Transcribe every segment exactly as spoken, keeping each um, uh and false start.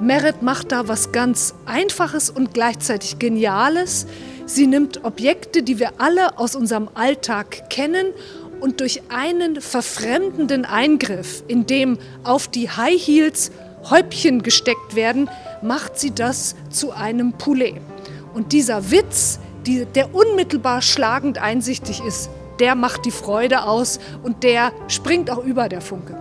Meret macht da was ganz Einfaches und gleichzeitig Geniales. Sie nimmt Objekte, die wir alle aus unserem Alltag kennen, und durch einen verfremdenden Eingriff, in dem auf die High Heels Häubchen gesteckt werden, macht sie das zu einem Poulet. Und dieser Witz, die, der unmittelbar schlagend einsichtig ist, der macht die Freude aus und der springt auch über, der Funke.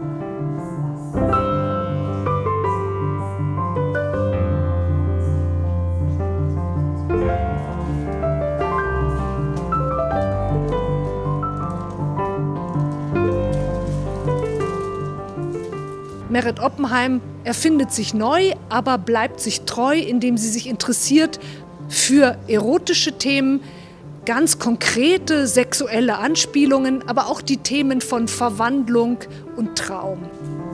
Meret Oppenheim erfindet sich neu, aber bleibt sich treu, indem sie sich interessiert für erotische Themen, ganz konkrete sexuelle Anspielungen, aber auch die Themen von Verwandlung und Traum.